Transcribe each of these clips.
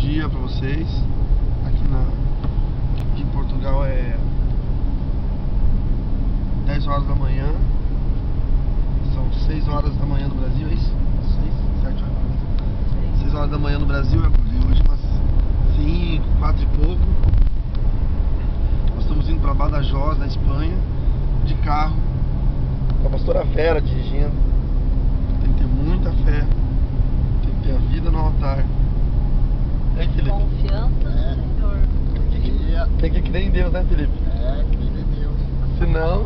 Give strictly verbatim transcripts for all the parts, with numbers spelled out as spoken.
dia pra vocês. Aqui, na, aqui em Portugal é dez horas da manhã. São seis horas da manhã no Brasil, é isso? seis, sete horas. seis horas da manhã no Brasil, eu acordei hoje umas cinco, quatro e pouco. Nós estamos indo pra Badajoz, na Espanha, de carro, com a pastora Vera dirigindo. Tem que ter muita fé, tem que ter a vida no altar. É, Felipe? Confiança É. no Senhor. Tem que, tem que crer em Deus, né, Felipe? É, crer em Deus. Senão,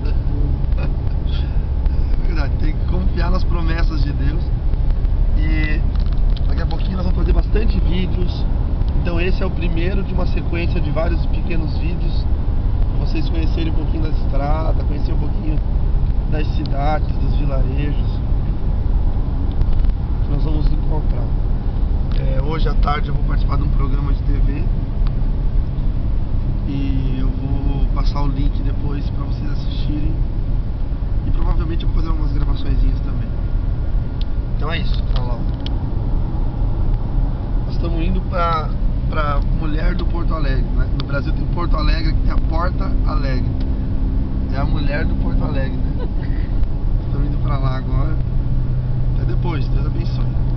é verdade, tem que confiar nas promessas de Deus. E daqui a pouquinho nós vamos fazer bastante vídeos. Então esse é o primeiro de uma sequência de vários pequenos vídeos para vocês conhecerem um pouquinho da estrada, conhecer um pouquinho das cidades, dos vilarejos que nós vamos encontrar. É, hoje à tarde eu vou participar de um programa de T V e eu vou passar o link depois para vocês assistirem, e provavelmente eu vou fazer umas gravaçõezinhas também. Então é isso, olha lá. Nós estamos indo para para Mulher do Porto Alegre, né? No Brasil tem Porto Alegre, que tem a Porta Alegre. É a Mulher do Porto Alegre, né? Estamos indo para lá agora. Até depois, Deus abençoe.